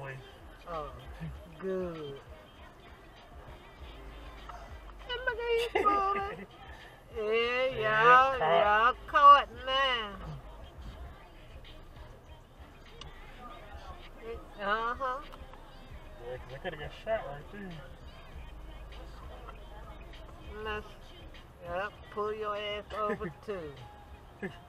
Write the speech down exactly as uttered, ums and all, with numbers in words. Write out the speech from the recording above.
place. Oh, good. And look at you fooling. Yeah, y'all, y'all caught now. Uh-huh. Yeah, 'cause I could have got shot right there. Let's, yep, pull your ass over too.